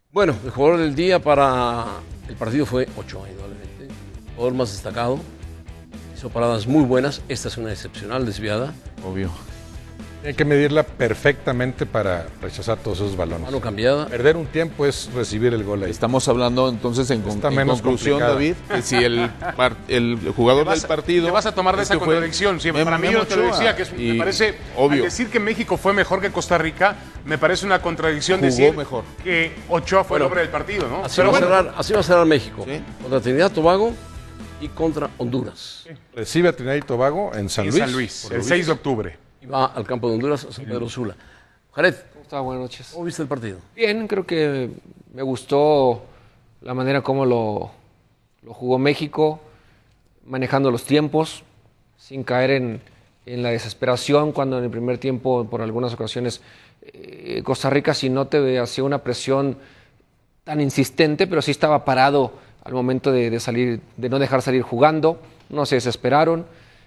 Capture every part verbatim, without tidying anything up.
Bueno, el jugador del día para el partido fue Ochoa, indudablemente. El jugador más destacado. Hizo paradas muy buenas. Esta es una excepcional desviada. Obvio. Hay que medirla perfectamente para rechazar todos esos balones. Mano cambiada. Perder un tiempo es recibir el gol ahí. Estamos hablando entonces en, con, Está en menos conclusión, complicada. David, que si el, par- el jugador Te vas, del partido... te vas a tomar de esa es que fue contradicción. Sí, Memo- para mí Memo yo te lo Ochoa. decía, que es- Y, me parece, obvio, al decir que México fue mejor que Costa Rica, me parece una contradicción Jugó decir mejor. que Ochoa fue Bueno, el hombre del partido, ¿no? Así, Pero va a bueno, cerrar, así va a cerrar México. Sí. Contra Trinidad, Tobago y contra Honduras. Recibe a Trinidad y Tobago en San en Luis. San Luis, por el Luis. seis de octubre. Y va al campo de Honduras, a San Pedro Sula. Jared, ¿Cómo está? Buenas noches. ¿cómo viste el partido? Bien, creo que me gustó la manera como lo, lo jugó México, manejando los tiempos, sin caer en, en la desesperación, cuando en el primer tiempo, por algunas ocasiones, eh, Costa Rica, si no te hacía una presión tan insistente, pero sí estaba parado al momento de, de salir, de no dejar salir jugando, no se desesperaron.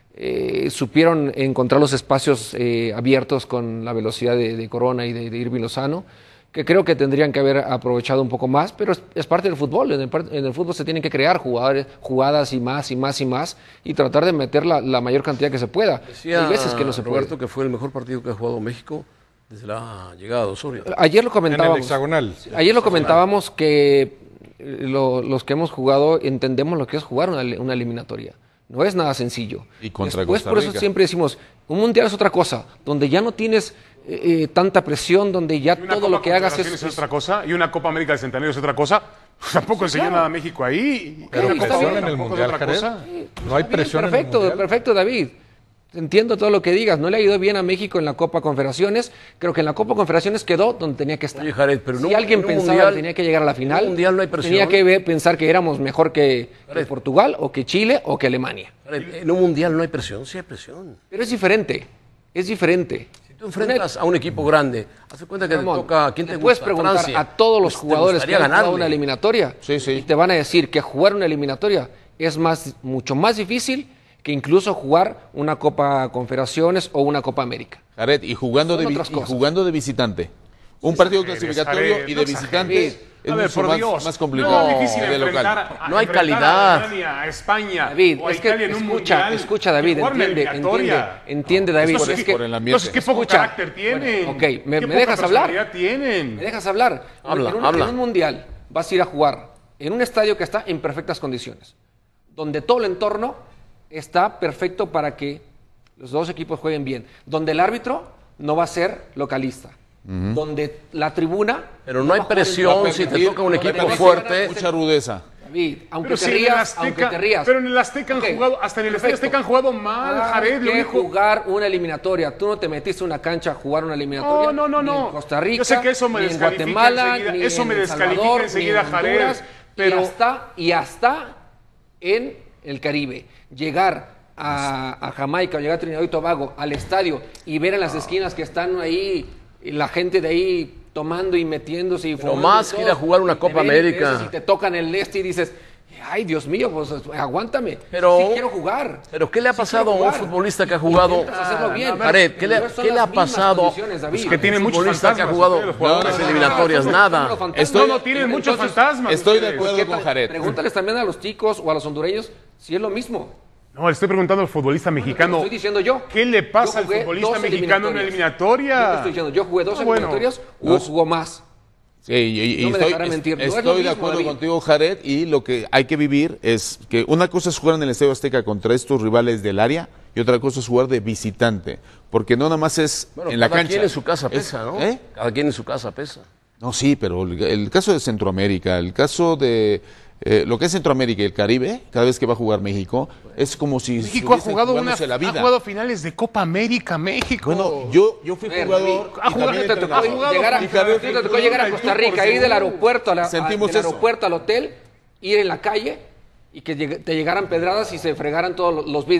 Eh, supieron encontrar los espacios eh, abiertos con la velocidad de, de Corona y de, de Irving Lozano, que creo que tendrían que haber aprovechado un poco más, pero es, es parte del fútbol. En el, par- en el fútbol se tienen que crear jugadores, jugadas y más y más y más y tratar de meter la, la mayor cantidad que se pueda. Decía Hay veces que no se Roberto puede. que fue el mejor partido que ha jugado México desde la llegada de Osorio. Ayer lo En el comentábamos. hexagonal. Ayer lo comentábamos que eh, lo- los que hemos jugado entendemos lo que es jugar una, una eliminatoria. No es nada sencillo. Y contra Después, Costa por eso Rica. siempre decimos, un mundial es otra cosa, donde ya no tienes eh, eh, tanta presión, donde ya Y una todo Copa lo que hagas es... Confederaciones es otra cosa, y una Copa América del Centenario es otra cosa. Tampoco enseñó claro. nada a México ahí. Pero Sí, está presión bien. en el Tampoco es Mundial, otra Jared. cosa. No hay Está bien, presión en el perfecto, Mundial. perfecto, David. Entiendo todo lo que digas. No le ha ido bien a México en la Copa Confederaciones. Creo que en la Copa Confederaciones quedó donde tenía que estar. Oye, Jared, pero en si un- alguien en un pensaba mundial- que tenía que llegar a la final, en un mundial no hay presión. tenía que ver- pensar que éramos mejor que, que Jared. Portugal o que Chile o que Alemania. Jared, en un mundial no hay presión, sí hay presión. Pero es diferente. Es diferente. Si tú enfrentas a un equipo grande, haz cuenta que Ramón, te toca a quién te le puedes gusta, preguntar Francia. a todos los Pues te jugadores que gustaría han jugado ganarle. una eliminatoria Sí, sí. y te van a decir que jugar una eliminatoria es más, mucho más difícil que incluso jugar una Copa Confederaciones o una Copa América. Jared, y jugando, Son de, vi- otras y cosas. jugando de visitante. Un partido exageres, clasificatorio Jared, y no de visitante exageres. es A ver, mucho por más, Dios, más complicado no es difícil que de enfrentar local. a- No hay enfrentar calidad. A Alemania, a España, David, o a es que Italia en un escucha, mundial, escucha David, y jugar una entiende, entiende, eliminatoria. entiende David. Entonces, es ¿qué- por el ambiente. entonces, ¿qué poco Escucha. carácter tienen? Bueno, ok, ¿me- ¿Qué me poca dejas hablar? personalidad tienen? ¿Me dejas hablar? Habla, en un, habla. En un mundial vas a ir a jugar en un estadio que está en perfectas condiciones, donde todo el entorno está perfecto para que los dos equipos jueguen bien, donde el árbitro no va a ser localista, donde la tribuna... Pero no hay va a jugar en presión contra. si te toca un Donde equipo te vas a fuerte. ganar- Mucha rudeza. David, aunque Pero te si en el rías, Azteca- aunque te rías. Pero en el Azteca Ok, han jugado, hasta en el Estadio perfecto. Azteca han jugado mal, Jared. Hay Lo que único... jugar una eliminatoria. Tú no te metiste a una cancha a jugar una eliminatoria. No, no, no, ni no. en Costa Rica, Yo sé que eso me ni en descalifica Guatemala, enseguida, ni eso en me El descalifica Salvador, enseguida, ni en Jared, Honduras, pero- y hasta, y hasta en el Caribe. Llegar a, a Jamaica, llegar a Trinidad y Tobago, al estadio, y ver en las esquinas que están ahí, y la gente de ahí tomando y metiéndose y Pero fumando más y que todo, ir a jugar una y te Copa ven y te América. ves Y te tocan el este y dices, ay, Dios mío, pues aguántame. Pero- sí quiero jugar. Pero ¿qué le ha Sí pasado quiero a un jugar. futbolista que ha jugado? Intentas hacerlo bien. Jared, ¿qué le, No son qué le ha las mismas pasado? condiciones, David. Pues que tiene Un muchos futbolista que ha fantasmas, jugado ustedes, los jugadores. las No, no, no, eliminatorias, no, nada. no, no, no, Estoy- No, no, tienen muchos Entonces, fantasmas. Estoy de ustedes. acuerdo ¿Qué con tal? Jared. Pregúntales también a los ticos o a los hondureños si es lo mismo. No, le estoy preguntando al futbolista Lo mexicano. estoy diciendo yo. ¿Qué le pasa Yo al jugué futbolista dos mexicano en una eliminatorias. eliminatoria? Yo te estoy diciendo, yo jugué dos Ah, bueno. eliminatorias, Hugo jugó más. Sí, y, y No me estoy, dejará mentir, no es lo estoy de mismo, acuerdo David. contigo, Jared, y lo que hay que vivir es que una cosa es jugar en el Estadio Azteca contra estos rivales del área y otra cosa es jugar de visitante, porque no nada más es Bueno, en la cada cancha. quien en su casa Es- pesa, ¿no? ¿eh? Cada quien en su casa pesa. No, sí, pero el, el caso de Centroamérica, el caso de eh, lo que es Centroamérica y el Caribe, cada vez que va a jugar México, es como si México ha estuviesen jugado, una, jugándose la vida. ha jugado finales de Copa América, México. Bueno, yo, yo fui A ver, jugador. David, y también te tocó entrenador. llegar a, Y Jared, te tocó llegar a Costa Rica, ir del aeropuerto, a la, a- Sentimos del eso. aeropuerto al hotel, ir en la calle y que llegue- te llegaran pedradas y se fregaran todos los- los vidrios.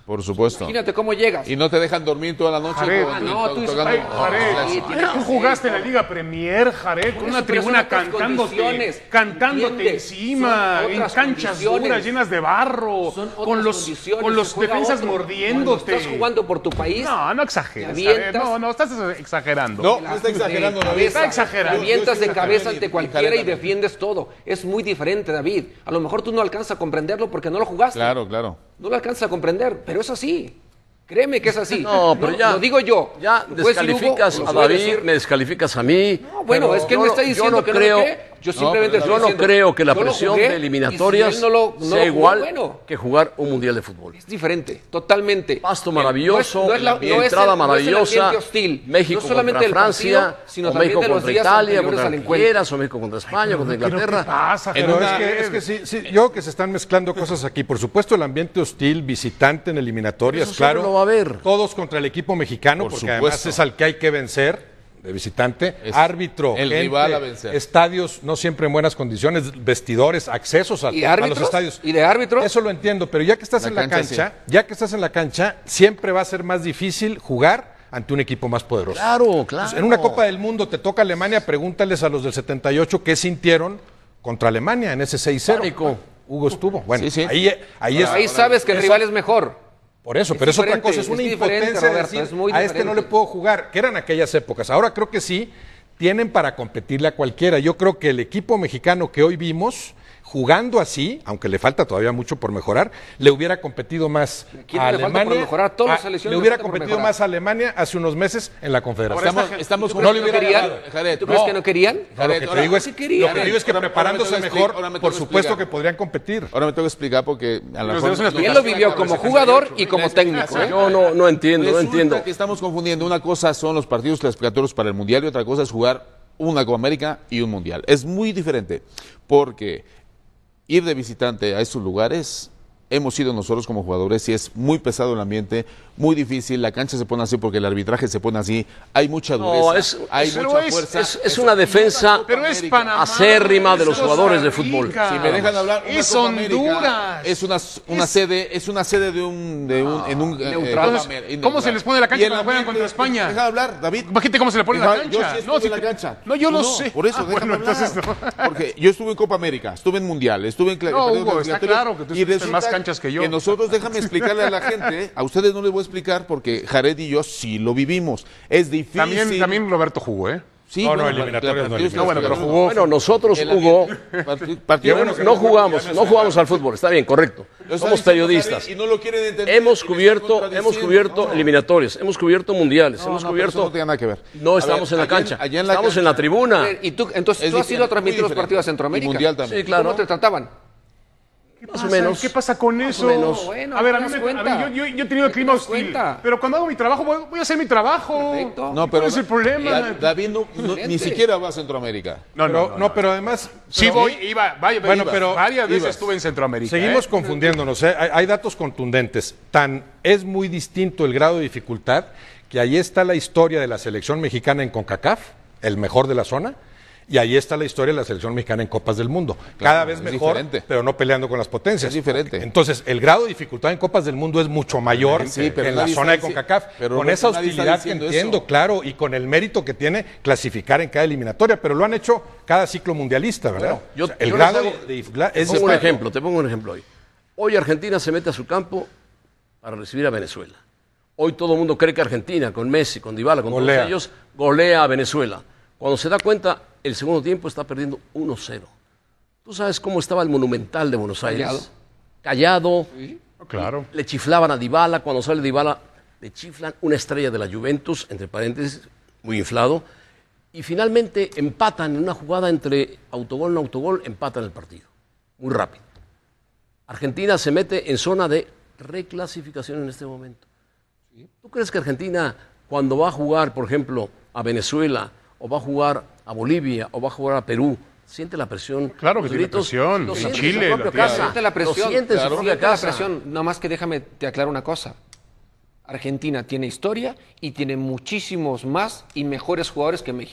Por supuesto. Imagínate cómo llegas. Y no te dejan dormir toda la noche. Jared, con- ah, no, to- tú dices, tocando- Ay, no, Jared, sí, no, tiene tú que jugaste ser. en la Liga Premier, Jared, con Por una eso, pero tribuna son otras cantándote, condiciones, cantándote ¿entiendes? encima, Son en otras canchas condiciones. duras, llenas de barro, Son otras con los, condiciones, con los se juega defensas otro. mordiéndote. Cuando estás jugando por tu país, No, no exageres, te Jared. avientas. No, no, estás exagerando. No, no está exagerando, David. Está exagerando. te avientas Yo- yo de sí cabeza también, ante y- cualquiera y y Jared defiendes todo. Es muy diferente, David. A lo mejor tú no alcanzas a comprenderlo porque no lo jugaste. Claro, claro. No lo alcanzas a comprender, pero es así. Créeme que es así. No, pero ya. Lo digo yo. Ya Lo puede decir Hugo, descalificas o lo a puede David, decir- me descalificas a mí. No, bueno, pero es que él yo me no- está yo diciendo no que creo, no lo qué. Yo simplemente pero estoy Yo no diciendo, creo que la yo lo presión jugué, de y eliminatorias si él no lo- no sea lo jugó, igual bueno. que jugar un mundial de fútbol. Es diferente, totalmente. Pasto Eh, maravilloso, no es la- no es el- entrada no es el maravillosa, ambiente hostil. México No solamente contra del Francia, partido, sino o también México de los contra días Italia, anteriores contra al quien encuentro. quieras, o México contra España, contra ¿Pero qué Inglaterra. pasa, En Pero Jared? es que, es que sí, sí, yo creo que se están mezclando cosas aquí. Por supuesto, el ambiente hostil, visitante en eliminatorias, Eso siempre claro. lo va a haber. Todos contra el equipo mexicano, Por porque además supuesto. es al que hay que vencer, de visitante. Es Árbitro, el gente, rival a vencer. estadios no siempre en buenas condiciones, vestidores, accesos a, ¿Y a árbitros? los estadios. ¿Y de árbitros? Eso lo entiendo, pero ya que estás La en la cancha, cancha, ya que estás en la cancha, siempre va a ser más difícil jugar ante un equipo más poderoso. Claro, claro. En una Copa del Mundo te toca Alemania, pregúntales a los del setenta y ocho qué sintieron contra Alemania en ese seis cero. Pánico. Hugo estuvo. Bueno, Sí, sí. ahí, ahí es. Ahí sabes que el eso- rival es mejor. Por eso, Es pero es otra diferente, cosa, es una es diferente, impotencia de Roberto, decir, es muy a este no le diferente. puedo jugar, que eran aquellas épocas. Ahora creo que sí, tienen para competirle a cualquiera. Yo creo que el equipo mexicano que hoy vimos, jugando así, aunque le falta todavía mucho por mejorar, le hubiera competido más quién a le falta por Alemania. mejorar? Todas las a- selecciones le le hubiera falta por competido mejorar. más a Alemania hace unos meses en la Confederación. Estamos, estamos ¿Tú no crees le que no hubiera querían? ganado, Jared, ¿Tú crees no. que no querían? No, Jared, lo que ahora- te digo es, sí querían. lo que te digo es que Ahora- ahora preparándose me tengo que mejor, expli- ahora me tengo por que supuesto explicar. que podrían competir. Ahora me tengo que explicar porque a lo Los mejor dedos en las no- Y él lo vivió como jugador y como técnico. ¿eh? Yo no, no entiendo, no Resulta entiendo. que estamos confundiendo. Una cosa son los partidos clasificatorios para el Mundial y otra cosa es jugar una Copa América y un Mundial. Es muy diferente porque ir de visitante a estos lugares hemos sido nosotros como jugadores y es muy pesado el ambiente, muy difícil, la cancha se pone así porque el arbitraje se pone así, hay mucha dureza, No, es- hay pero mucha es- fuerza. Es, es una defensa Pero es Panamá. acérrima de los es Costa jugadores de Rica. fútbol. Si me dejan hablar, una Es Copa América Honduras. es una, una sede, es una sede de un, de un, en un eh, neutral. Copa Entonces, Amer- ¿cómo neutral. se les pone la cancha Y el cuando juegan ambiente- contra España? Deja de hablar, David. Imagínate cómo se le pone la Deja- cancha. Yo sí estuve no, si en la te- cancha. No, yo Tú lo sé. Por eso, Ah, déjame bueno, hablar. entonces no. Porque yo estuve en Copa América, estuve en Mundial, estuve en cla- No, partidos Hugo, está clasificatorios, claro que tú y estuviste en resulta más canchas que yo. Que nosotros, déjame explicarle a la gente, a ustedes no les voy a explicar porque Jared y yo sí lo vivimos. Es difícil. También, también Roberto jugó, ¿eh? Sí, No, no, bueno, eliminatorias no, partidos eliminatorias. bueno, pero clasificatorios. jugó. Bueno, nosotros, El Hugo, ambiente- parti- partido- bueno que no no jugó, jugamos, ya no no está. jugamos al fútbol, está bien, correcto. Lo está Somos diciendo periodistas. Jared y no lo quieren entender, Hemos y me están cubierto, hemos contradiciendo. cubierto No. eliminatorias, hemos cubierto mundiales, No, hemos no, pero cubierto. eso no tiene nada que ver. No A estamos ver, en la allá cancha, allá en la estamos en la cancha. tribuna. Y tú, entonces, Es tú has ido diferente, a transmitir muy los partidos a diferente. Centroamérica. Y Mundial también. Sí, claro. ¿Cómo te trataban? Más o menos. ¿Qué pasa con eso? menos. Bueno, a ver, a te mí das me, a cuenta. ver, yo, yo, yo he tenido el Te clima das hostil. cuenta. Pero cuando hago mi trabajo, voy, voy a hacer mi trabajo. Perfecto. No, ¿Cuál pero es el problema? Da- David no- no- ni Excelente. siquiera va a Centroamérica. No, Pero, no, pero además. Sí pero- voy, iba, vaya, Bueno, iba. pero- varias veces ibas. estuve en Centroamérica. Seguimos ¿eh? confundiéndonos, ¿eh? hay, hay datos contundentes. Tan es muy distinto el grado de dificultad que ahí está la historia de la selección mexicana en CONCACAF, el mejor de la zona, y ahí está la historia de la selección mexicana en Copas del Mundo. Cada vez es mejor, diferente. pero no peleando con las potencias. Es diferente. Entonces, el grado de dificultad en Copas del Mundo es mucho mayor Sí, pero en la nadie zona de está dici- CONCACAF. pero con no- esa nadie está hostilidad que diciendo entiendo, eso. claro, y con el mérito que tiene clasificar en cada eliminatoria, pero lo han hecho cada ciclo mundialista, ¿verdad? yo- O sea, el yo grado les hago- de dificultad Te es pongo un distinto. ejemplo, te pongo un ejemplo hoy. Hoy Argentina se mete a su campo para recibir a Venezuela. Hoy todo el mundo cree que Argentina, con Messi, con Dybala, con Golea. todos ellos, golea a Venezuela. Cuando se da cuenta, el segundo tiempo está perdiendo uno cero. ¿Tú sabes cómo estaba el Monumental de Buenos Aires? Callado. Callado. Claro. Le chiflaban a Dybala. Cuando sale Dybala, le chiflan una estrella de la Juventus, entre paréntesis, muy inflado. Y finalmente empatan en una jugada entre autogol y no autogol, empatan el partido. Muy rápido. Argentina se mete en zona de reclasificación en este momento. ¿Tú crees que Argentina, cuando va a jugar, por ejemplo, a Venezuela, o va a jugar a Bolivia, o va a jugar a Perú, siente la presión? Claro que los tiene gritos, presión. Lo En siente Chile en su la propia tiene. casa. Siente la presión. Lo siente en su Claro. propia Siente la casa. presión. Nada más que déjame te aclaro una cosa. Argentina tiene historia y tiene muchísimos más y mejores jugadores que México.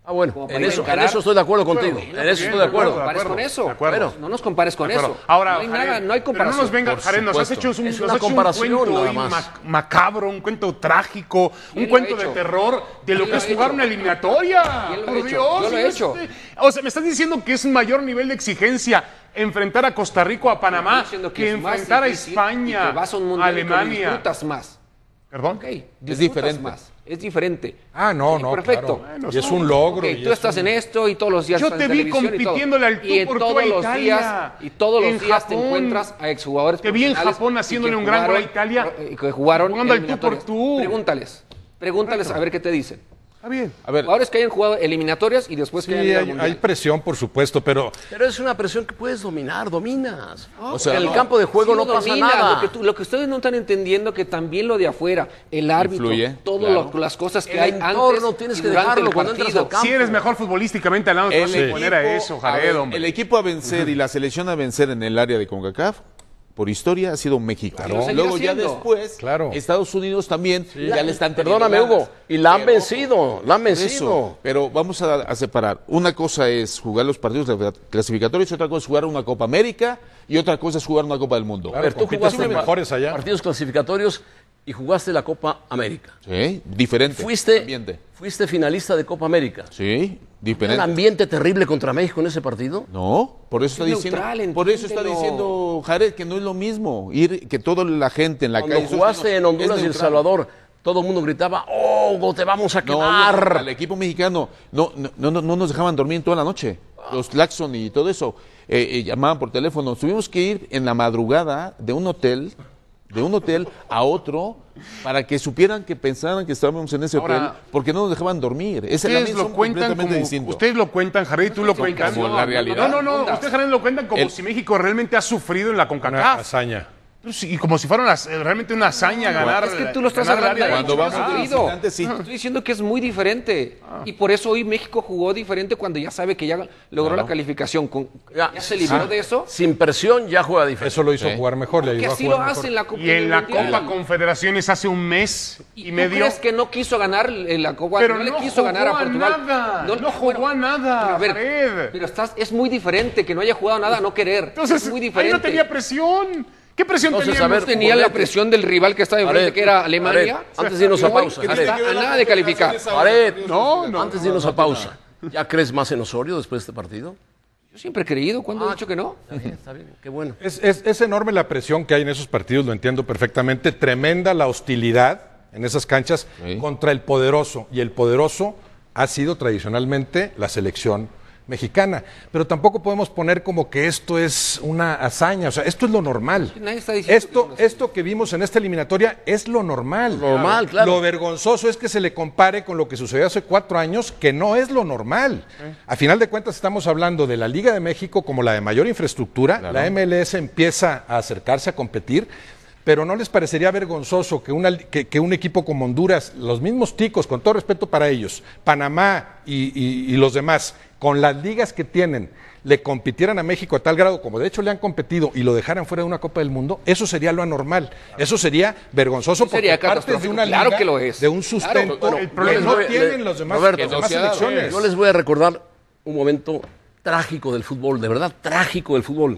Ah, bueno, Como para en ir a eso, en encarar. eso estoy de acuerdo contigo. Bien, En eso bien, estoy de de acuerdo, acuerdo. de compares acuerdo, con eso. de acuerdo. No nos compares con De acuerdo. eso. Ahora, no hay Jared, nada, no hay pero comparación. no nos venga, Por Jared, nos has supuesto. hecho un, Es nos una has hecho un comparación, cuento nada hoy más. mac- macabro, un cuento trágico, ¿Quién un lo cuento ha de hecho? terror de lo ¿Quién que lo es ha jugar hecho? una eliminatoria. ¿Quién lo ha Por hecho? Dios, Yo lo he y hecho. este- O sea, me estás diciendo que es un mayor nivel de exigencia enfrentar a Costa Rica o a Panamá Estoy diciendo que es más enfrentar a difícil España, y que vas a un a mundial y que lo Alemania. disfrutas más. ¿Perdón? Ok, Es disfrutas diferente. más. Es diferente. Ah, no, Sí, no, perfecto. claro. Bueno, y es no. un logro. Ok, y tú es estás un- en esto y todos los días Yo estás te en vi televisión y todo. compitiéndole al tú y en por tú a todos los Italia. días y todos los En días te Japón. encuentras a exjugadores Te vi en profesionales Japón y haciéndole que un gran gol a jugaron- Italia, y que jugaron jugando al tú por eliminatorias. tú. Pregúntales. Pregúntales a ver qué te dicen. Está bien. A ver, Jugadores que hayan jugado eliminatorias y después Sí, que hayan ido al hay, mundial. hay presión, por supuesto, pero Pero es una presión que puedes dominar, dominas. O sea, en el no. campo de juego Sí no lo pasa domina, nada. Lo que, tú- lo que ustedes no están entendiendo que también lo de afuera, el árbitro, Influye, todas claro. las cosas que El hay entorno antes tienes y que durante dejarlo el cuando entras partido. al campo. Si eres mejor futbolísticamente hablando, te vas a poner a eso, a Jared, ver, hombre. el equipo a vencer y la selección a vencer en el área de CONCACAF, por historia, ha sido México. Y lo seguirá Luego ya siendo. después, Claro. Estados Unidos también ya le están teniendo Perdóname, ganas. Hugo. Y la han Pero, vencido, la han por eso, vencido. pero vamos a, a separar. Una cosa es jugar los partidos clasificatorios, otra cosa es jugar una Copa América y otra cosa es jugar una Copa del Mundo. Claro, A ver, tú compiten jugaste los pa- mejores allá. partidos clasificatorios y jugaste la Copa América. Sí, diferente. Fuiste, ambiente. fuiste finalista de Copa América. Sí, ¿Un diferente. ambiente terrible contra México en ese partido? No, por eso está Es diciendo, neutral, por eso está entiéndelo. diciendo Jared que no es lo mismo ir que toda la gente en la Cuando calle. jugaste en Honduras es y El neutral. Salvador, todo el mundo gritaba, ¡oh, Hugo, te vamos a No, quemar! al equipo mexicano no, no, no, no nos dejaban dormir toda la noche. Los Claxon y todo eso eh, eh, llamaban por teléfono. Tuvimos que ir en la madrugada de un hotel, de un hotel a otro, para que supieran que pensaran que estábamos en ese Ahora, hotel, porque no nos dejaban dormir. Ese Ustedes también lo son cuentan completamente como, distinto. ustedes lo cuentan, Jared, y tú lo cuentas Como la realidad. No, no, no, ustedes, Jared, lo cuentan como El- si México realmente ha sufrido en la una CONCACAF. hazaña. Pues sí, y como si fuera una- realmente una hazaña ganar. Es que tú lo estás ganar el hablando área de Cuando vamos CONCACAF. de querido. visitantes, sí. Estoy diciendo que es muy diferente. Y por eso hoy México jugó diferente cuando ya sabe que ya logró la calificación. Con, Ya. ya se libró de eso. Sin presión ya juega diferente. Eso lo hizo Sí. jugar mejor, le Que ayudó a así jugar lo mejor. hace en la Copa Y en la Mundial. Copa Confederaciones hace un mes y, ¿Y tú medio. crees que no quiso ganar en la Copa? Pero no, no le quiso jugó ganar a a Portugal. nada, no jugó bueno, a nada, pero a ver, Jared. pero estás, es muy diferente que no haya jugado nada, no querer. Entonces, es muy ahí diferente. no tenía presión. ¿Qué presión Entonces, tenía? a ver, No tenía la presión del rival que estaba enfrente, Jared, que era Alemania. Jared, antes de irnos a Hoy, pausa, que no Jared. está a nada de calificar. Jared, No, no, antes de irnos a pausa, ¿ya crees más en Osorio después de este partido? Yo siempre he creído, ¿cuándo Ah, he dicho que no? Está bien, está bien, qué bueno. Es, es- es enorme la presión que hay en esos partidos, lo entiendo perfectamente. Tremenda la hostilidad en esas canchas Sí. contra el poderoso. Y el poderoso ha sido tradicionalmente la selección mexicana. Pero tampoco podemos poner como que esto es una hazaña. O sea, esto es lo normal. Nadie está diciendo que Esto, es una esto que vimos en esta eliminatoria es lo normal. Normal, claro. Lo vergonzoso es que se le compare con lo que sucedió hace cuatro años, que no es lo normal. A final de cuentas estamos hablando de la Liga de México como la de mayor infraestructura. La M L S empieza a acercarse a competir. Pero ¿no les parecería vergonzoso que, una, que, que un equipo como Honduras, los mismos ticos, con todo respeto para ellos, Panamá y, y- y los demás, con las ligas que tienen, le compitieran a México a tal grado, como de hecho le han competido, y lo dejaran fuera de una Copa del Mundo? Eso sería lo anormal. Eso sería vergonzoso porque Sería partes de catastrófico. una Claro liga, que lo es. de un Claro, sustento pero el que problema no es- tienen le- los demás, Roberto, las demás no se ha dado, selecciones. Yo les voy a recordar un momento trágico del fútbol, de verdad trágico del fútbol.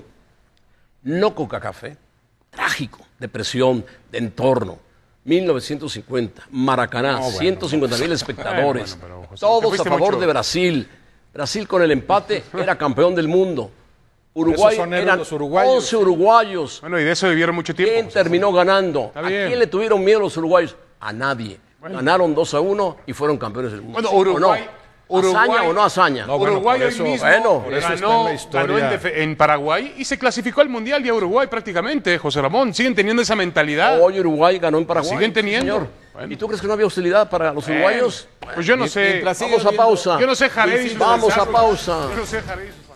No CONCACAF, ¿eh? Trágico, de presión, de entorno. mil novecientos cincuenta, Maracaná, ciento cincuenta mil espectadores, Bueno, bueno, pero, José, te todos a fuiste favor mucho. de Brasil. Brasil con el empate era campeón del mundo. Uruguay Esos son héroes eran los uruguayos. once uruguayos. Bueno, y de eso vivieron mucho tiempo. ¿Quién terminó ganando? ¿A bien. quién le tuvieron miedo los uruguayos? A nadie. Ganaron dos a uno y fueron campeones del mundo. Bueno, ¿Sí o Uruguay- no? Uruguay- ¿Hazaña o no hazaña? No, bueno, Uruguay por hoy eso- mismo bueno, por eso está ganó, en la historia. ganó en, defe- en Paraguay y se clasificó al Mundial ya Uruguay prácticamente, José Ramón. Siguen teniendo esa mentalidad. Hoy Uruguay ganó en Paraguay. Siguen teniendo. Sí, señor. Bueno. ¿Y tú crees que no había hostilidad para los uruguayos? Pues yo no sé. Mientras Vamos a sigas pausa. Yo no sé, Jared. y sus Vamos a mensajes. pausa. Yo no sé, Jared. y sus-